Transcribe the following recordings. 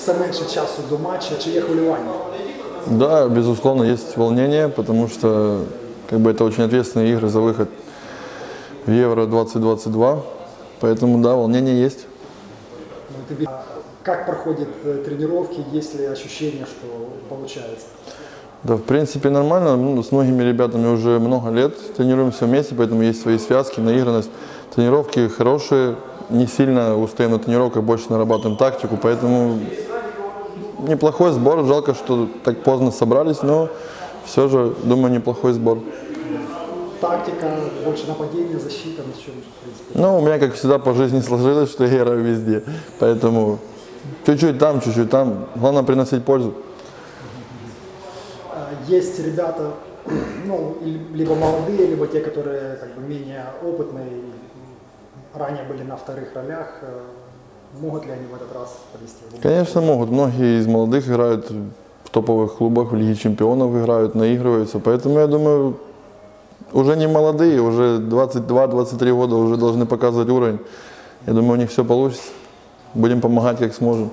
все менше часу до матча, чи є хвилювання? Да, безусловно, есть волнение, потому что как бы это очень ответственные игры за выход в Евро 2022. Поэтому да, волнение есть. Как проходят тренировки, есть ли ощущение, что получается? Да, в принципе, нормально. Ну, с многими ребятами уже много лет тренируемся вместе, поэтому есть свои связки, наигранность. Тренировки хорошие, не сильно устаем на тренировках, больше нарабатываем тактику, поэтому неплохой сбор. Жалко, что так поздно собрались, но все же, думаю, неплохой сбор. Тактика, больше нападения, защита, на чем, в принципе? Ну, у меня, как всегда, по жизни сложилось, что я играю везде, поэтому чуть-чуть там, главное приносить пользу. Есть ребята, ну, либо молодые, либо те, которые как бы менее опытные, ранее были на вторых ролях. Могут ли они в этот раз повести? Конечно, могут. Многие из молодых играют в топовых клубах, в Лиге чемпионов играют, наигрываются. Поэтому, я думаю, уже не молодые, уже 22-23 года уже должны показывать уровень. Я думаю, у них все получится. Будем помогать, как сможем.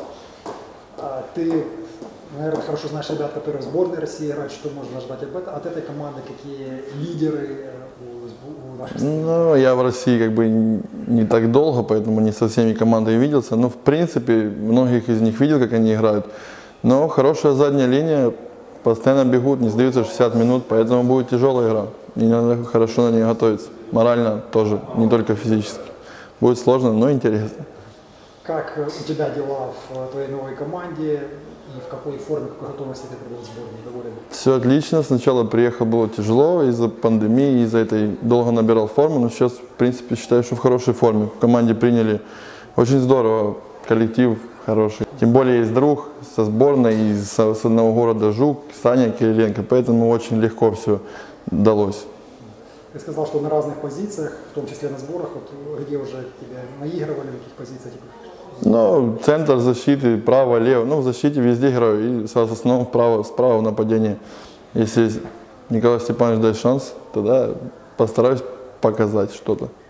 Ты, наверное, хорошо знаешь ребят, которые в сборной России играют. Что можно ждать от этой команды? Какие лидеры у нашей страны? Ну, я в России как бы не так долго, поэтому не со всеми командами виделся. Но, в принципе, многих из них видел, как они играют. Но хорошая задняя линия, постоянно бегут, не сдаются 60 минут, поэтому будет тяжелая игра. И надо хорошо на нее готовиться. Морально тоже, не только физически. Будет сложно, но интересно. Как у тебя дела в твоей новой команде и в какой форме, какой готовности ты прибыл в сборную? Доволен? Все отлично. Сначала приехал, было тяжело из-за пандемии, из-за этой долго набирал форму, но сейчас, в принципе, считаю, что в хорошей форме. В команде приняли очень здорово, коллектив хороший. Тем более есть друг со сборной с одного города Жук, Саня Кириленко, поэтому очень легко все далось. Ты сказал, что на разных позициях, в том числе на сборах, вот где уже тебя наигрывали, в каких позициях? Ну, центр защиты, право, лево. Ну, в защите везде играю. И в основном справа в нападении. Если Николай Степанович даст шанс, тогда постараюсь показать что-то.